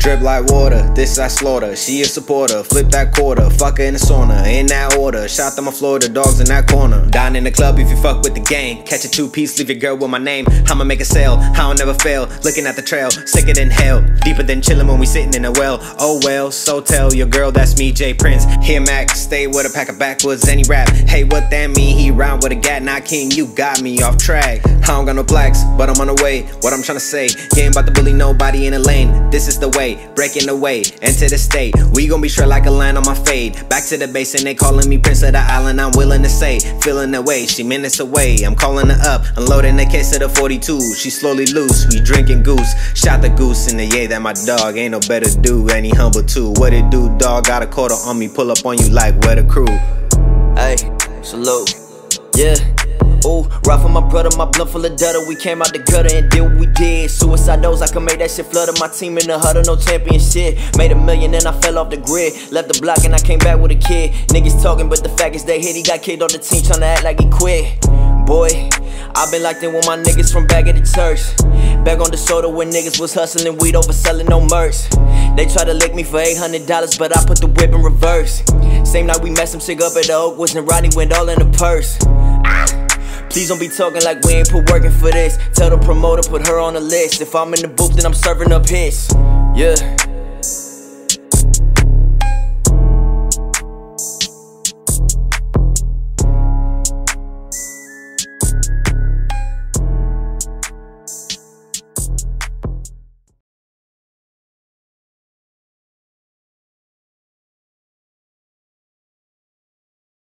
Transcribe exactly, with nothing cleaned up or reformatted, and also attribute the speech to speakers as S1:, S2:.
S1: Drip like water, this I slaughter. She a supporter, flip that quarter. Fuck her in the sauna, in that order. Shot to my floor, the dogs in that corner. Dine in the club if you fuck with the gang. Catch a two-piece, leave your girl with my name. I'ma make a sale, I'll never fail. Looking at the trail, sicker than hell. Deeper than chillin' when we sitting in a well. Oh well, so tell your girl that's me, J Prince. Here Mac, stay with a pack of backwoods and he rap. Hey, what that mean? He rhyme with a gat, not king. You got me off track. I don't got no plaques, but I'm on the way. What I'm tryna say, you ain't about to bully nobody in the lane. This is the way, breaking the way, enter the state. We gon' be straight like a line on my fade. Back to the base and they calling me Prince of the Island. I'm willing to say, feeling the way. She minutes away, I'm calling her up, unloading the case of the forty-two. She slowly loose, we drinking goose. Shot the goose in the yay, that my dog. Ain't no better dude, and he humble too. What it do, dog? Got a quarter on me, pull up on you like where the crew.
S2: Hey, salute, yeah. Ooh, ride for my brother, my blood full of data. We came out the gutter and did what we did. Suicide doors, I can make that shit flutter. My team in the huddle, no championship. Made a million and I fell off the grid. Left the block and I came back with a kid. Niggas talking, but the fact is they hit. He got kicked off the team, tryna act like he quit. Boy, I've been locked in with my niggas from back at the church. Back on the soda when niggas was hustling weed over selling no merch. They try to lick me for eight hundred dollars, but I put the whip in reverse. Same night we met some chick up at the Oak, and Rodney went all in the purse. Ah. Please don't be talking like we ain't put working for this. Tell the promoter put her on the list. If I'm in the booth then I'm serving up hits. Yeah.